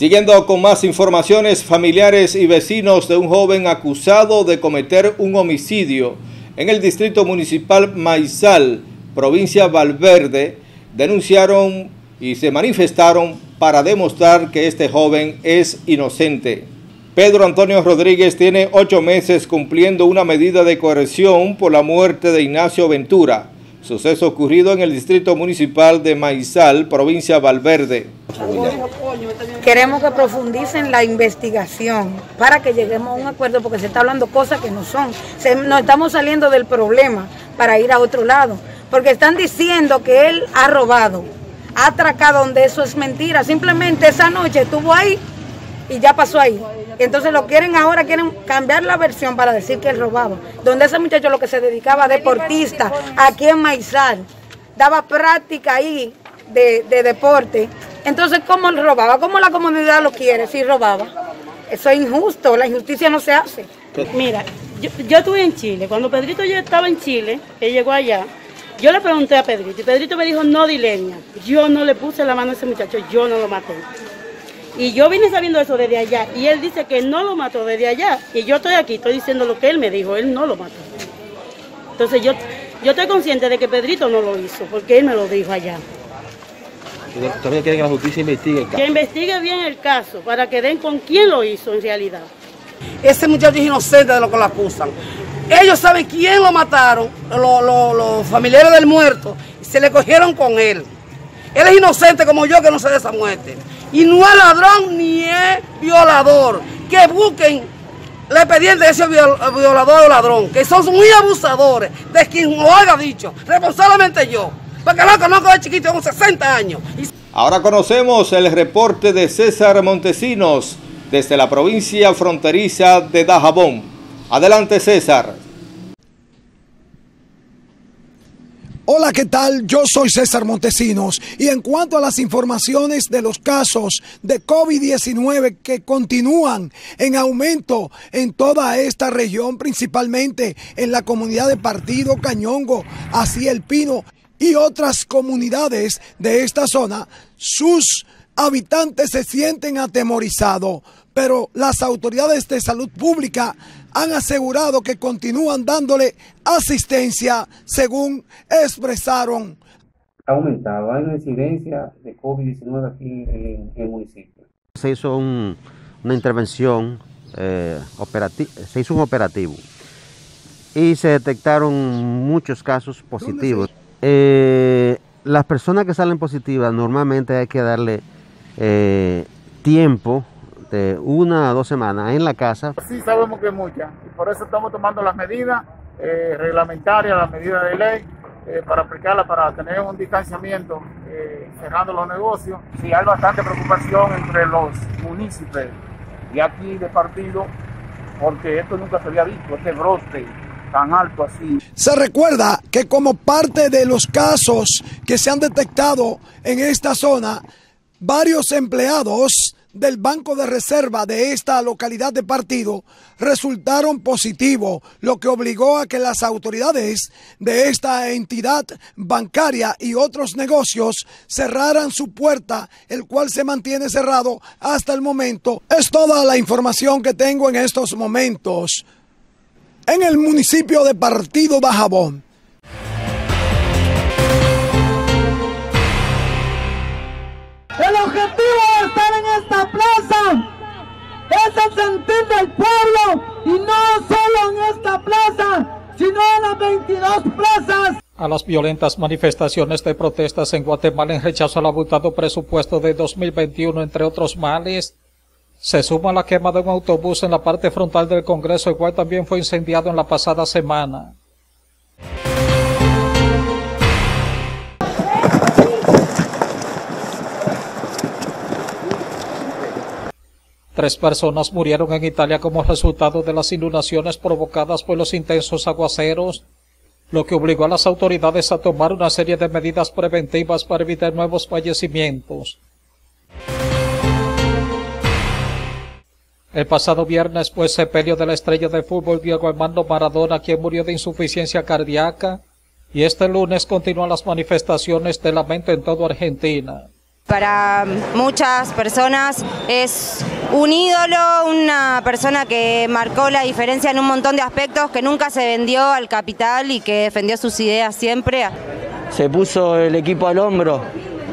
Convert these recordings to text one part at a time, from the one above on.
Siguiendo con más informaciones, familiares y vecinos de un joven acusado de cometer un homicidio en el distrito municipal Maizal, provincia Valverde, denunciaron y se manifestaron para demostrar que este joven es inocente. Pedro Antonio Rodríguez tiene 8 meses cumpliendo una medida de coerción por la muerte de Ignacio Ventura, suceso ocurrido en el distrito municipal de Maizal, provincia Valverde. Queremos que profundicen la investigación para que lleguemos a un acuerdo, porque se está hablando cosas que no son. Nos estamos saliendo del problema para ir a otro lado, porque están diciendo que él ha robado, ha atracado, donde eso es mentira. Simplemente esa noche estuvo ahí y ya pasó ahí. Entonces ahora quieren cambiar la versión para decir que él robaba. Donde ese muchacho lo que se dedicaba a deportista, aquí en Maizal, daba práctica ahí de deporte. Entonces, ¿cómo él robaba? ¿Cómo la comunidad lo quiere si robaba? Eso es injusto, la injusticia no se hace. Mira, yo estuve en Chile. Cuando Pedrito ya estaba en Chile, él llegó allá, yo le pregunté a Pedrito, y Pedrito me dijo, no, Dileña, yo no le puse la mano a ese muchacho, yo no lo maté. Y yo vine sabiendo eso desde allá, y él dice que no lo mató desde allá, y yo estoy aquí, estoy diciendo lo que él me dijo, él no lo mató. Entonces yo estoy consciente de que Pedrito no lo hizo, porque él me lo dijo allá. También quieren que la justicia investigue el caso. Que investigue bien el caso, para que den con quién lo hizo en realidad. Ese muchacho es inocente de lo que lo acusan. Ellos saben quién lo mataron, los familiares del muerto, y se le cogieron con él. Él es inocente como yo, que no sé de esa muerte. Y no es ladrón ni es violador. Que busquen el expediente de ese violador o ladrón, que son muy abusadores, de quien lo haya dicho, responsablemente yo. Porque lo conozco de chiquito, con 60 años. Ahora conocemos el reporte de César Montesinos desde la provincia fronteriza de Dajabón. Adelante, César. Hola, ¿qué tal? Yo soy César Montesinos y en cuanto a las informaciones de los casos de COVID-19 que continúan en aumento en toda esta región, principalmente en la comunidad de Partido Cañongo, así El Pino y otras comunidades de esta zona, sus habitantes se sienten atemorizados, pero las autoridades de salud pública han asegurado que continúan dándole asistencia, según expresaron. Ha aumentado, hay una incidencia de COVID-19 aquí en el municipio. Se hizo una intervención, se hizo un operativo y se detectaron muchos casos positivos. Las personas que salen positivas normalmente hay que darle tiempo de 1 a 2 semanas en la casa. Sí sabemos que es mucha y por eso estamos tomando las medidas reglamentarias, las medidas de ley para aplicarlas, para tener un distanciamiento, cerrando los negocios. Sí, hay bastante preocupación entre los municipios y aquí de Partido, porque esto nunca se había visto, este brote tan alto así. Se recuerda que como parte de los casos que se han detectado en esta zona, varios empleados del Banco de Reserva de esta localidad de Partido resultaron positivos, lo que obligó a que las autoridades de esta entidad bancaria y otros negocios cerraran su puerta, el cual se mantiene cerrado hasta el momento. Es toda la información que tengo en estos momentos en el municipio de Partido Dajabón. El objetivo de estar en esta plaza es el sentir del pueblo, y no solo en esta plaza, sino en las 22 plazas. A las violentas manifestaciones de protestas en Guatemala en rechazo al abultado presupuesto de 2021, entre otros males, se suma la quema de un autobús en la parte frontal del Congreso, el cual también fue incendiado en la pasada semana. Tres personas murieron en Italia como resultado de las inundaciones provocadas por los intensos aguaceros, lo que obligó a las autoridades a tomar una serie de medidas preventivas para evitar nuevos fallecimientos. El pasado viernes fue sepelio de la estrella de fútbol Diego Armando Maradona, quien murió de insuficiencia cardíaca, y este lunes continúan las manifestaciones de lamento en toda Argentina. Para muchas personas es un ídolo, una persona que marcó la diferencia en un montón de aspectos, que nunca se vendió al capital y que defendió sus ideas siempre. Se puso el equipo al hombro,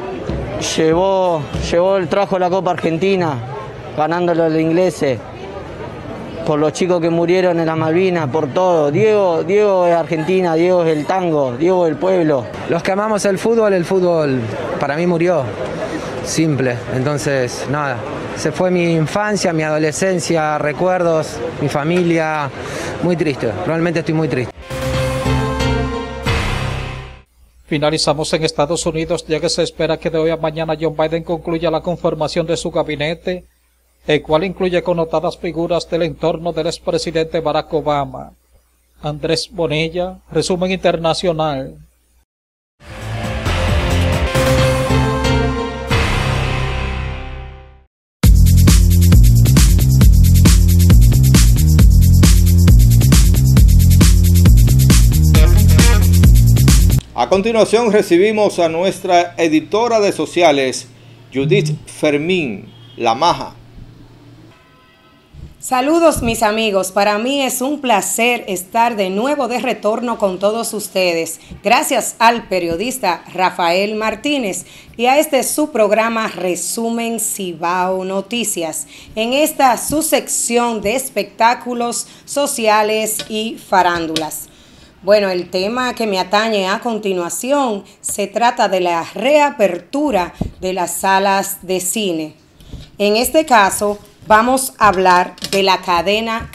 trajo la Copa Argentina, ganándolo a los ingleses, por los chicos que murieron en la Malvinas, por todo. Diego es Argentina, Diego es el tango, Diego es el pueblo. Los que amamos el fútbol para mí murió, simple. Entonces, nada, se fue mi infancia, mi adolescencia, recuerdos, mi familia, muy triste, realmente estoy muy triste. Finalizamos en Estados Unidos, ya que se espera que de hoy a mañana Joe Biden concluya la conformación de su gabinete, el cual incluye connotadas figuras del entorno del expresidente Barack Obama. Andrés Bonilla, resumen internacional. A continuación recibimos a nuestra editora de sociales, Judith Fermín, La Maja. Saludos mis amigos, para mí es un placer estar de nuevo de retorno con todos ustedes, gracias al periodista Rafael Martínez y a este su programa Resumen Cibao Noticias, en esta su sección de espectáculos sociales y farándulas. Bueno, el tema que me atañe a continuación se trata de la reapertura de las salas de cine. En este caso, vamos a hablar de la cadena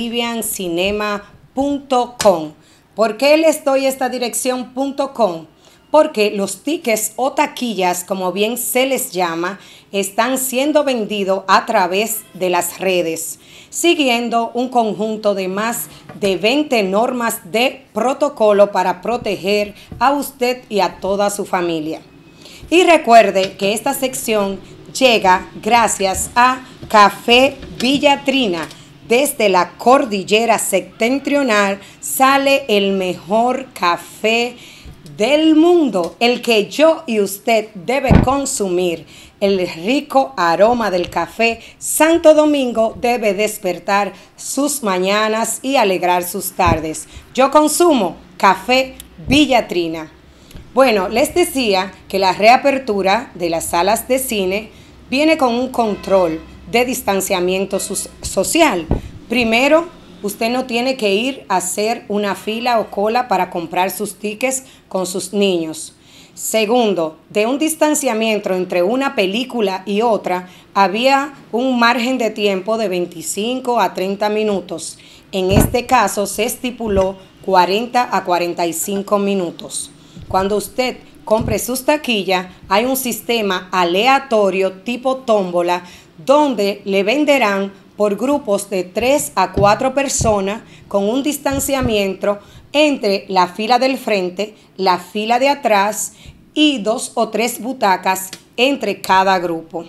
caribbeancinema.com. ¿Por qué les doy esta dirección .com? Porque los tickets o taquillas, como bien se les llama, están siendo vendidos a través de las redes, siguiendo un conjunto de más de 20 normas de protocolo para proteger a usted y a toda su familia. Y recuerde que esta sección llega gracias a Café Villatrina. Desde la cordillera septentrional sale el mejor café del mundo, el que yo y usted debe consumir. El rico aroma del café Santo Domingo debe despertar sus mañanas y alegrar sus tardes. Yo consumo Café Villatrina. Bueno, les decía que la reapertura de las salas de cine viene con un control de distanciamiento social. Primero, usted no tiene que ir a hacer una fila o cola para comprar sus tickets con sus niños. Segundo, de un distanciamiento entre una película y otra, había un margen de tiempo de 25 a 30 minutos. En este caso se estipuló 40 a 45 minutos. Cuando usted compre sus taquillas, hay un sistema aleatorio tipo tómbola donde le venderán por grupos de 3 a 4 personas con un distanciamiento entre la fila del frente, la fila de atrás y 2 o 3 butacas entre cada grupo.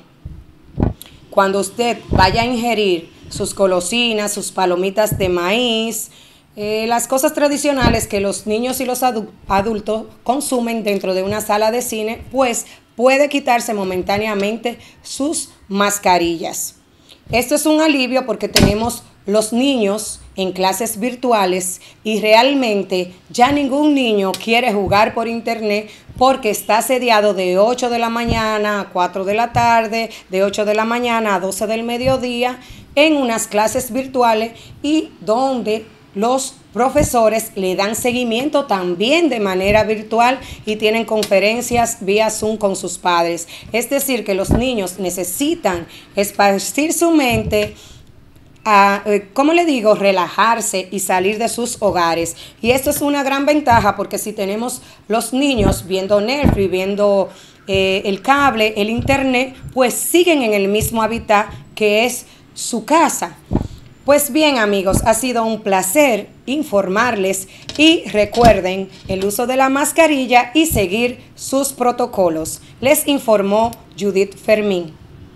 Cuando usted vaya a ingerir sus golosinas, sus palomitas de maíz, las cosas tradicionales que los niños y los adultos consumen dentro de una sala de cine, pues puede quitarse momentáneamente sus mascarillas. Esto es un alivio porque tenemos los niños en clases virtuales y realmente ya ningún niño quiere jugar por internet porque está asediado de 8 de la mañana a 4 de la tarde, de 8 de la mañana a 12 del mediodía en unas clases virtuales y donde los profesores le dan seguimiento también de manera virtual y tienen conferencias vía Zoom con sus padres. Es decir, que los niños necesitan esparcir su mente, ¿cómo le digo? Relajarse y salir de sus hogares. Y esto es una gran ventaja porque si tenemos los niños viendo Netflix, viendo el cable, el internet, pues siguen en el mismo hábitat que es su casa. Pues bien amigos, ha sido un placer informarles y recuerden el uso de la mascarilla y seguir sus protocolos. Les informó Judith Fermín.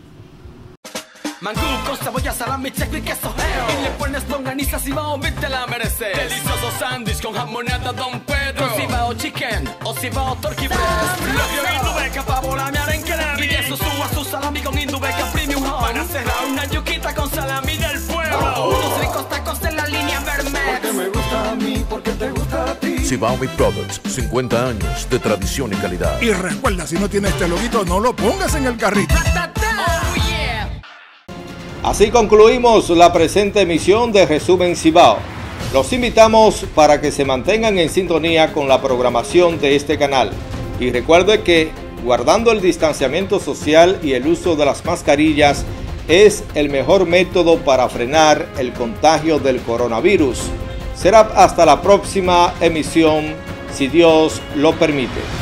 Mangú con cebolla, salami, checo y queso y le pones longaniza, Cibao Meat te la merece. Delicioso sándwich con jamoneta Don Pedro, con Cibao Chicken o Cibao Turkey Breast. Lo que hoy no deja pa' volar mi arenque. Y de eso suba su salami con Indubeca Premium Home. Para cerrar una yuquita con salami del pueblo. Unos ricos tacos en la línea Vermex. Porque me gusta a mí, porque te gusta a ti. Cibao Meat Products, 50 años de tradición y calidad. Y recuerda, si no tienes este loguito, no lo pongas en el carrito. Oh, yeah. Así concluimos la presente emisión de Resumen Cibao. Los invitamos para que se mantengan en sintonía con la programación de este canal. Y recuerde que, guardando el distanciamiento social y el uso de las mascarillas, es el mejor método para frenar el contagio del coronavirus. Será hasta la próxima emisión, si Dios lo permite.